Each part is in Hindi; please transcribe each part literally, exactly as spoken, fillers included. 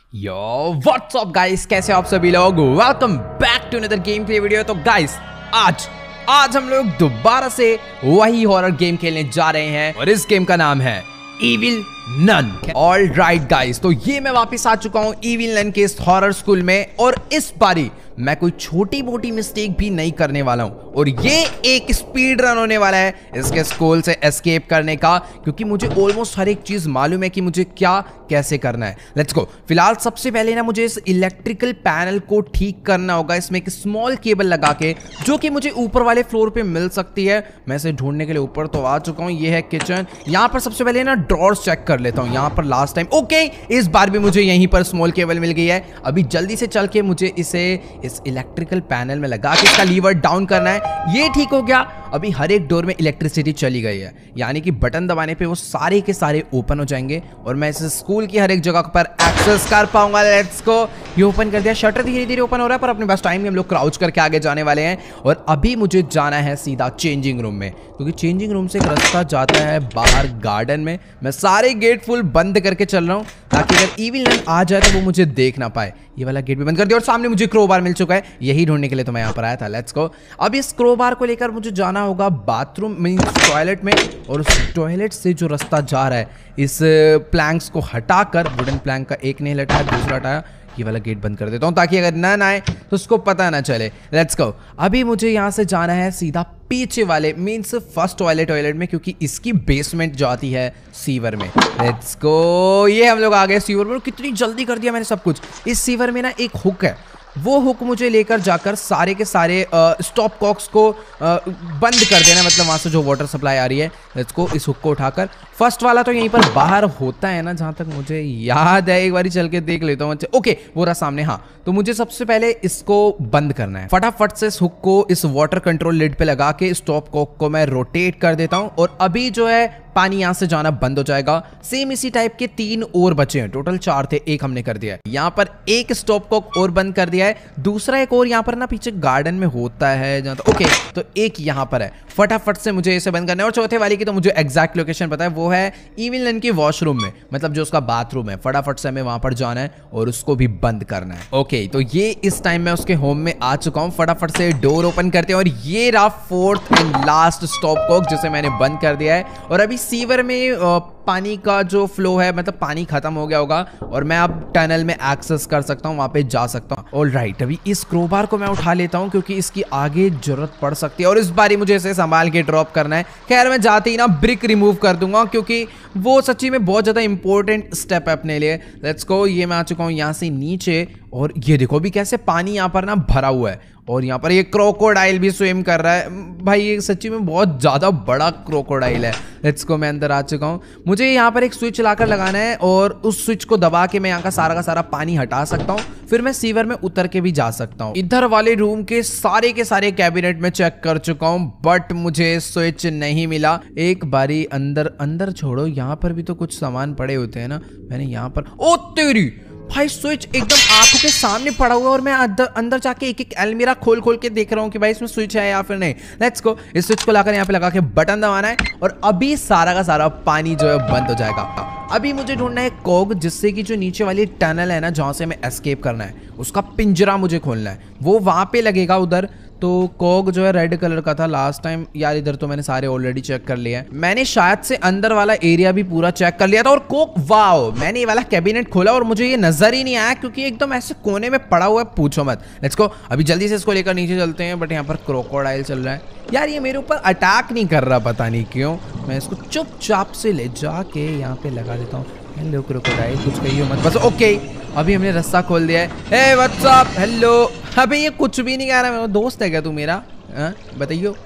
यो व्हाट्स अप गाइस, कैसे हो आप सभी लोग। Welcome back to another game play video. तो गाइस आज आज हम लोग दोबारा से वही हॉरर गेम खेलने जा रहे हैं और इस गेम का नाम है evil nun. All right guys, तो ये मैं वापस आ चुका हूँ इविल नन के इस हॉरर स्कूल में और इस बारी मैं कोई छोटी मोटी मिस्टेक भी नहीं करने वाला हूं और ये एक स्पीड रन होने वाला है इसके स्कूल से एस्केप करने का, क्योंकि मुझे ऑलमोस्ट हर एक चीज मालूम है कि मुझे क्या कैसे करना है। Let's go. फिलहाल सबसे पहले ना मुझे इस इलेक्ट्रिकल पैनल को ठीक करना होगा। इसमें एक स्मॉल केबल लगा के जो कि मुझे ऊपर वाले फ्लोर पे मिल सकती है। मैं इसे ढूंढने के लिए ऊपर तो आ चुका हूँ। ये है किचन। यहाँ पर सबसे पहले ना ड्रॉर्स चेक कर लेता हूँ। यहाँ पर लास्ट टाइम ओके, इस बार भी मुझे यहीं पर स्मॉल केबल मिल गई है। अभी जल्दी से चल के मुझे इसे इस इलेक्ट्रिकल पैनल में लगा के इसका लीवर डाउन करना है। ये ठीक हो गया। अभी हर एक डोर में इलेक्ट्रिसिटी चली गई है, यानी कि बटन दबाने पे वो सारे के सारे ओपन हो जाएंगे और मैं इस स्कूल की हर एक जगह पर एक्सेस कर पाऊंगा। Let's go. ये ओपन कर दिया। शटर धीरे धीरे ओपन हो रहा है पर अपने पास टाइम में हम लोग क्राउच करके आगे जाने वाले हैं और अभी मुझे जाना है सीधा चेंजिंग रूम में, क्योंकि चेंजिंग रूम से एक रास्ता जाता है बाहर गार्डन में। मैं सारे गेट फुल बंद करके चल रहा हूँ ताकि अगर इविल नन आ जाए तो वो मुझे देख ना पाए। ये वाला गेट भी बंद कर दिया और सामने मुझे क्रोबार मिल चुका है। यही ढूंढने के लिए तो मैं यहाँ पर आया था। Let's go. अब इस क्रोबार को लेकर मुझे जाना होगा बाथरूम मींस टॉयलेट में और उस टॉयलेट से जो रास्ता जा रहा है इस प्लैंक्स को हटाकर, वुडन प्लैंक का एक नहीं हटाया दूसरा हटाया, ये वाला गेट बंद कर देता हूँ ताकि अगर नन आए तो उसको पता ना चले। Let's go. अभी मुझे यहाँ से जाना है सीधा पीछे वाले मींस फर्स्ट वाले टॉयलेट में, क्योंकि इसकी बेसमेंट जाती है सीवर में। Let's go. ये हम लोग आ गए सीवर में। कितनी जल्दी कर दिया मैंने सब कुछ। इस सीवर में ना एक हुक है, वो हुक मुझे लेकर जाकर सारे के सारे स्टॉप कॉक्स को आ, बंद कर देना, मतलब वहां से जो वाटर सप्लाई आ रही है। Let's go. इस हुक को उठाकर फर्स्ट वाला तो यहीं पर बाहर होता है ना, जहां तक मुझे याद है। एक बार चल के देख लेता हूँ। ओके, वो रहा सामने। हाँ, तो मुझे सबसे पहले इसको बंद करना है। फटाफट से इस हुक को इस वाटर कंट्रोल लिड पे लगा के स्टॉप कॉक को मैं रोटेट कर देता हूँ और अभी जो है पानी यहां से जाना बंद हो जाएगा। सेम इसी टाइप के तीन और बचे हैं, टोटल चार थे, एक हमने कर दिया है। यहाँ पर एक स्टॉप कॉक और बंद कर दिया है, दूसरा एक और यहाँ पर ना पीछे गार्डन में होता है जहाँ तो ओके, तो एक यहाँ पर है। फटाफट से मुझे इसे बंद करना है और चौथे वाले की तो मुझे एग्जैक्ट लोकेशन पता है, वो है इविल नन की वॉशरूम में, मतलब जो उसका बाथरूम है। फटाफट से हमें वहां पर जाना है और उसको भी बंद करना है। ओके, तो ये इस टाइम मैं उसके होम में आ चुका हूँ। फटाफट से डोर ओपन करते हैं और ये रहा fourth and last stopcock जिसे मैंने बंद कर दिया है। और अभी सीवर में पानी का जो फ्लो है, मतलब पानी खत्म हो गया होगा और मैं अब टनल में एक्सेस कर सकता हूँ, वहां पे जा सकता हूँ। ऑल राइट, अभी इस क्रोबार को मैं उठा लेता हूँ क्योंकि इसकी आगे जरूरत पड़ सकती है और इस बारी मुझे इसे संभाल के ड्रॉप करना है। खैर, मैं जाते ही ना ब्रिक रिमूव कर दूंगा क्योंकि वो सच्ची में बहुत ज्यादा इंपॉर्टेंट स्टेप है अपने लिए। Let's go. ये मैं आ चुका हूँ यहाँ से नीचे और ये देखो अभी कैसे पानी यहाँ पर ना भरा हुआ है और यहाँ पर ये क्रोकोडाइल भी स्विम कर रहा है। भाई ये सच्ची में बहुत ज़्यादा बड़ा क्रोकोडाइल है। Let's go. मैं अंदर आ चुका हूँ। मुझे यहाँ पर एक स्विच लाकर लगाना है और उस स्विच को दबा के मैं यहाँ का सारा का सारा पानी हटा सकता हूँ, फिर मैं सीवर में उतर के भी जा सकता हूँ। इधर वाले रूम के सारे के सारे कैबिनेट में चेक कर चुका हूँ बट मुझे स्विच नहीं मिला। एक बारी अंदर अंदर छोड़ो, यहाँ पर भी तो कुछ सामान पड़े होते हैं ना। मैंने यहाँ पर ओ तेरी भाई स्विच एकदम आंखों के सामने पड़ा हुआ है और मैं अंदर अंदर जाके एक एक अलमीरा खोल खोल के देख रहा हूँ कि भाई इसमें स्विच है या फिर नहीं। Let's go. इस स्विच को लाकर यहाँ पे लगा के बटन दबाना है और अभी सारा का सारा पानी जो है बंद हो जाएगा। अभी मुझे ढूंढना है कॉग, जिससे कि जो नीचे वाली टनल है ना जहां से हमें एस्केप करना है, उसका पिंजरा मुझे खोलना है। वो वहां पे लगेगा उधर। तो कॉग जो है रेड कलर का था लास्ट टाइम। यार इधर तो मैंने सारे ऑलरेडी चेक कर लिया है। मैंने शायद से अंदर वाला एरिया भी पूरा चेक कर लिया था और कॉग वाओ, मैंने ये वाला कैबिनेट खोला और मुझे ये नजर ही नहीं आया क्योंकि एकदम ऐसे कोने में पड़ा हुआ है, पूछो मत। Let's go. अभी जल्दी से इसको लेकर नीचे चलते हैं बट यहाँ पर क्रोकोडाइल चल रहा है। यार ये मेरे ऊपर अटैक नहीं कर रहा, पता नहीं क्यों। मैं इसको चुपचाप से ले जाके यहाँ पे लगा देता हूँ। हेलो क्रोकोडाइल, कुछ कहियो मत बस। ओके, अभी हमने रास्ता खोल दिया है। Hey what's up, hello. अबे ये कुछ भी नहीं कह रहा। मेरा दोस्त है क्या तू मेरा? बताइयो।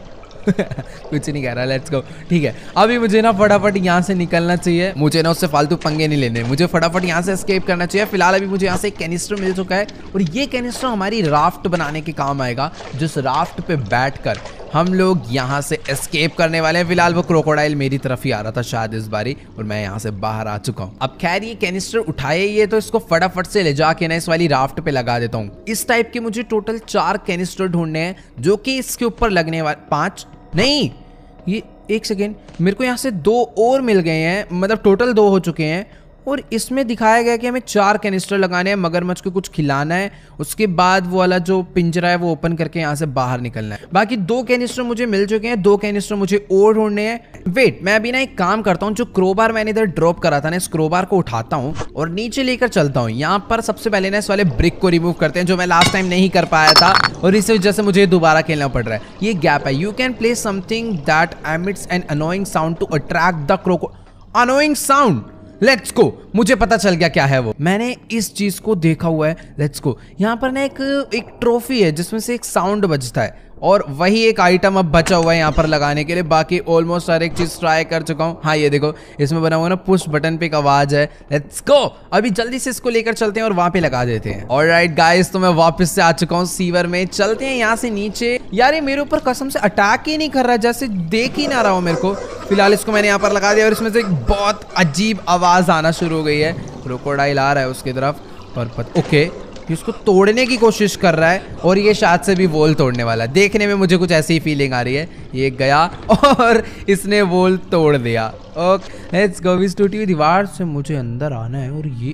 कुछ नहीं कह रहा। Let's go. ठीक है, अभी मुझे ना फटाफट यहाँ से निकलना चाहिए। मुझे ना उससे फालतू पंगे नहीं लेने, मुझे फटाफट यहाँ से एस्केप करना चाहिए। फिलहाल अभी मुझे यहाँ से एक कैनिस्टर मिल चुका है और ये कैनिस्टर हमारी राफ्ट बनाने के काम आएगा, जिस राफ्ट पे बैठकर हम लोग यहाँ से एस्केप करने वाले हैं। फिलहाल वो क्रोकोडाइल मेरी तरफ ही आ रहा था शायद इस बारी और मैं यहाँ से बाहर आ चुका हूँ। अब खैर ये कैनिस्टर उठाए ये, तो इसको फटाफट से ले जाके ना इस वाली राफ्ट पे लगा देता हूँ। इस टाइप के मुझे टोटल चार कैनिस्टर ढूंढने हैं जो कि इसके ऊपर लगने वाले, पांच नहीं, ये एक सेकेंड, मेरे को यहाँ से दो और मिल गए हैं, मतलब टोटल दो हो चुके हैं। और इसमें दिखाया गया कि हमें चार कैनिस्टर लगाने हैं, मगरमच्छ को कुछ खिलाना है, उसके बाद वो वाला जो पिंजरा है वो ओपन करके यहाँ से बाहर निकलना है। बाकी दो कैनिस्टर मुझे मिल चुके हैं, दो कैनिस्टर मुझे और ढूंढने हैं। वेट, मैं अभी ना एक काम करता हूँ, जो क्रोबार मैंने इधर ड्रॉप करा था ना, इस क्रोबार को उठाता हूँ और नीचे लेकर चलता हूँ। यहाँ पर सबसे पहले ना इस वाले ब्रिक को रिमूव करते हैं, जो मैं लास्ट टाइम नहीं कर पाया था और इस वजह से मुझे दोबारा खेलना पड़ रहा है। ये गैप है। You can play something that emits an annoying sound to attract the croco. Annoying sound, let's go. मुझे पता चल गया क्या है वो, मैंने इस चीज को देखा हुआ है। Let's go. यहाँ पर ना एक एक ट्रॉफी है जिसमें से एक साउंड बजता है और वही एक आइटम अब बचा हुआ है यहाँ पर लगाने के लिए। बाकी ऑलमोस्ट हर एक चीज ट्राई कर चुका हूँ। हाँ ये देखो, इसमें बना हुआ ना पुश बटन पे एक आवाज है। लेट्स गो, अभी जल्दी से इसको लेकर चलते हैं और वहां पे लगा देते हैं। ऑलराइट गाइस, तो मैं वापस से आ चुका हूँ सीवर में। चलते हैं यहाँ से नीचे। यार ये मेरे ऊपर कसम से अटैक ही नहीं कर रहा है, जैसे देख ही ना रहा हूँ मेरे को। फिलहाल इसको मैंने यहाँ पर लगा दिया और इसमें से एक बहुत अजीब आवाज आना शुरू हो गई है। क्रोकोडाइल आ रहा है उसकी तरफ पर पत... ओके, इसको तोड़ने की कोशिश कर रहा है और ये शायद से भी वॉल तोड़ने वाला है। देखने में मुझे कुछ ऐसी ही फीलिंग आ रही है। ये गया और इसने वॉल तोड़ दिया। Okay let's go. इस टूटी हुई दीवार से मुझे अंदर आना है। और ये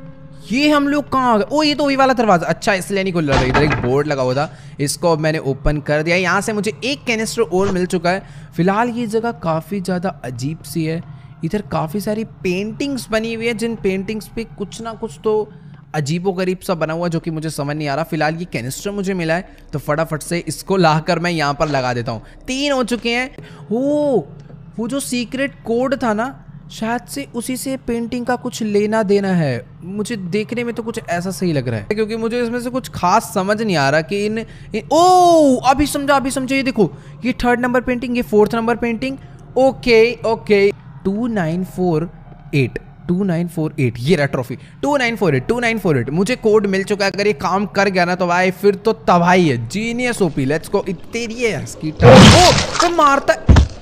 ये हम लोग कहाँ आ गए? ओ ये तो वही वाला दरवाजा। अच्छा इसलिए नहीं खुल रहा था, इधर एक बोर्ड लगा हुआ था, इसको अब मैंने ओपन कर दिया। यहाँ से मुझे एक कैनिस्टर और मिल चुका है। फिलहाल ये जगह काफ़ी ज़्यादा अजीब सी है। इधर काफ़ी सारी पेंटिंग्स बनी हुई है, जिन पेंटिंग्स पे कुछ ना कुछ तो अजीबो गरीब सा बना हुआ, जो कि मुझे समझ नहीं आ रहा। फिलहाल ये कैनिस्टर मुझे मिला है तो फटाफट से इसको लाकर मैं यहाँ पर लगा देता हूँ। तीन हो चुके हैं। ओ वो जो सीक्रेट कोड था ना, शायद से उसी से पेंटिंग का कुछ लेना देना है। मुझे देखने में तो कुछ ऐसा सही लग रहा है, क्योंकि मुझे इसमें से कुछ खास समझ नहीं आ रहा कि इन, इन ओ अभी समझा अभी समझा। ये देखो, ये थर्ड नंबर पेंटिंग, ये fourth number painting. Okay okay, two nine four eight two nine four eight, ये रहा trophy. Two nine four eight two nine four eight, मुझे कोड मिल चुका है। अगर ये काम कर गया ना तो भाई फिर तो तबाही है। Genius OP. Let's go. तेरी है इसकी ओ तो मारता,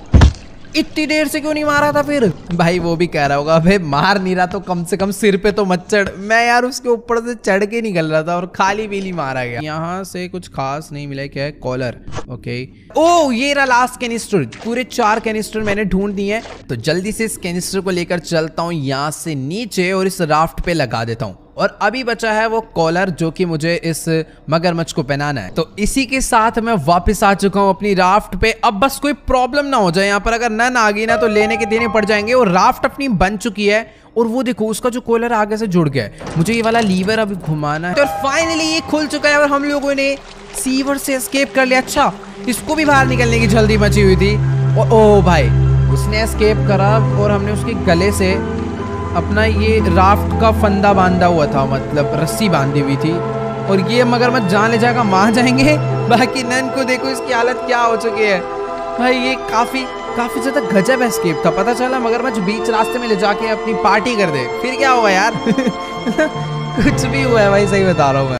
इतनी देर से क्यों नहीं मारा था फिर? भाई वो भी कह रहा होगा भाई मार नहीं रहा तो कम से कम सिर पे तो मत चढ़। मैं यार उसके ऊपर से चढ़ के निकल रहा था और खाली पीली मारा गया। यहाँ से कुछ खास नहीं मिला। क्या है? कॉलर। ओके। ओ ये रहा लास्ट कैनिस्टर। पूरे चार कैनिस्टर मैंने ढूंढ दिए हैं, तो जल्दी से इस कैनिस्टर को लेकर चलता हूँ यहाँ से नीचे और इस राफ्ट पे लगा देता हूँ। और अभी बचा है वो कॉलर, जो कि मुझे इस मगरमच्छ को पहनाना है। तो इसी के साथ मैं वापस आ चुका हूँ अपनी राफ्ट पे। अब बस कोई प्रॉब्लम ना हो जाए यहाँ पर, अगर नन आ गई ना तो लेने के देने पड़ जाएंगे। और राफ्ट अपनी बन चुकी है और वो देखो उसका जो कॉलर आगे से जुड़ गया है। मुझे ये वाला लीवर अभी घुमाना है। तो फाइनली ये खुल चुका है और हम लोगों ने सीवर से एस्केप कर लिया। अच्छा इसको भी बाहर निकलने की जल्दी मची हुई थी। ओ, ओ भाई उसने एस्केप करा और हमने उसके गले से अपना ये राफ्ट का फंदा बांधा हुआ था, मतलब रस्सी बांधी हुई थी। और ये मगरमच्छ जहाँ ले जाएगा वहाँ जाएंगे। बाकी नन को देखो इसकी हालत क्या हो चुकी है भाई। ये काफी काफी ज्यादा गजब एस्केप था। पता चला मगरमच्छ बीच रास्ते में ले जाके अपनी पार्टी कर दे, फिर क्या होगा यार? कुछ भी हुआ है भाई, सही बता रहा हूँ मैं।